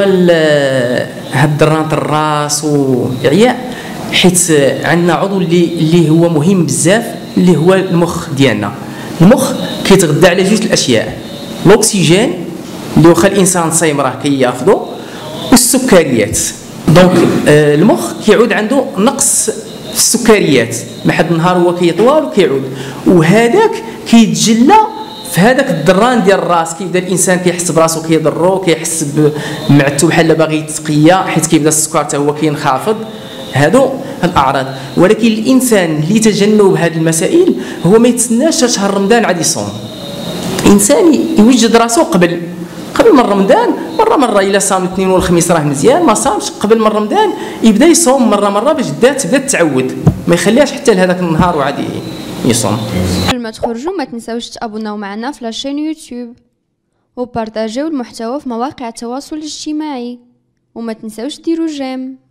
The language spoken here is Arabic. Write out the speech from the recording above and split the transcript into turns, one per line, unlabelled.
هاد درانة الراس وإعياء، حيت عندنا عضو اللي هو مهم بزاف، اللي هو المخ ديالنا. المخ كيتغذى على جوج الاشياء، الاكسجين اللي واخا الانسان صايم راه كياخذو، والسكريات. دونك المخ كيعود عنده نقص في السكريات، ما حد النهار هو كيطوال وكيعود، وهذاك كيتجلى في هذاك الدران ديال الراس. كيبدا الانسان كيحس براسو كيضرو، كيحس بمعدته بحال باغي يتقيا، حيت كيبدا السكر حتى هو كينخفض. هادو الاعراض. ولكن الانسان اللي تجنب هذه المسائل هو ما يتسناش شهر رمضان عاد يصوم. انسان يوجد راسو قبل من رمضان، مره الا صام الاثنين والخميس راه مزيان، ما صامش قبل من رمضان يبدا يصوم مره باش تبدا تعود، ما يخليهاش حتى لهذاك النهار وعاد يصوم.
قبل ما تخرجوا ما تنساوش تابوناو معنا في لاشين يوتيوب وبارطاجيو المحتوى في مواقع التواصل الاجتماعي، وما تنساوش ديروا جيم.